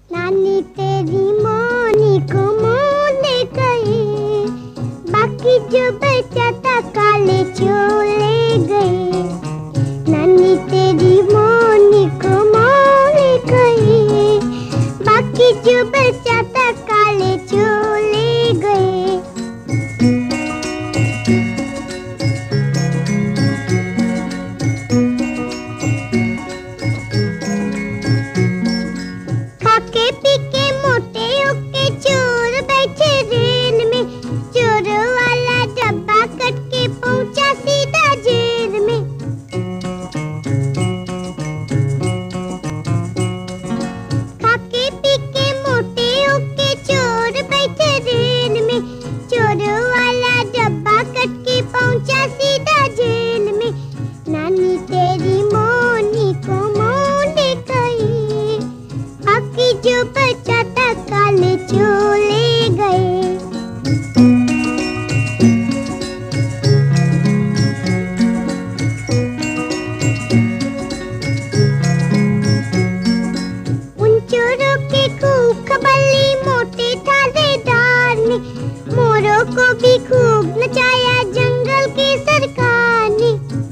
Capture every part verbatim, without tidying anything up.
नानी तेरी मोनी को मोने गए, बाकी जो बचा था काले चोले गए। नानी तेरी मोनी को मोने गए, बाकी जो बचा था काले चोले गए। खाके पी के मोटे होके चोर बैठे रेल में, चोर वाला डब्बा कट के पहुंचा सीधा जेल में। खाके पी के मोटे होके चोर बैठे रेल में, चोर वाला डब्बा कट के पहुंचा सीधा जेल में। नानी तेरी मोनी को मोने गई, बाकी जो बचा था काले चोले गए। उन चोरों के खूब खबल्ली मोटे थानेदार ने, मोरों को भी खूब नचाया जंगल की सरकार ने।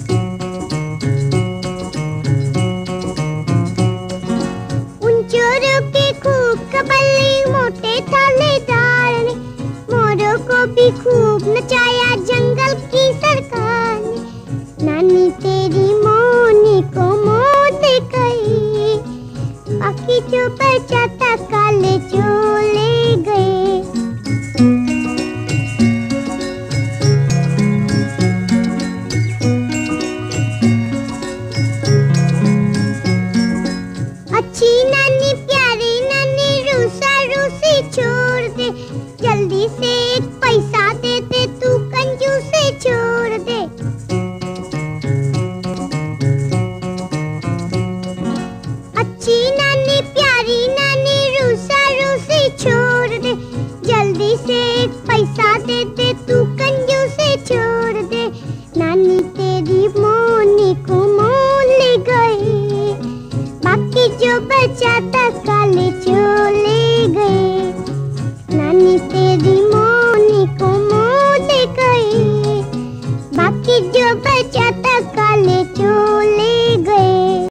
उन चोरों के खूब खबल्ली मोटे थानेदार ने, मोरों को भी खूब नचाया जंगल की सरकार ने। नानी तेरी मोनी को मोने गई, बाकी जो बचा था काले चोले गए। अच्छी नानी प्यारी नानी रूसा रूसी छोड़ दे, जल्दी से एक पैसा दे दे तू कंजूसी छोड़ दे। अच्छी नानी प्यारी नानी रूसा रूसी छोड़ दे, जल्दी से एक पैसा दे दे तू कंजूसी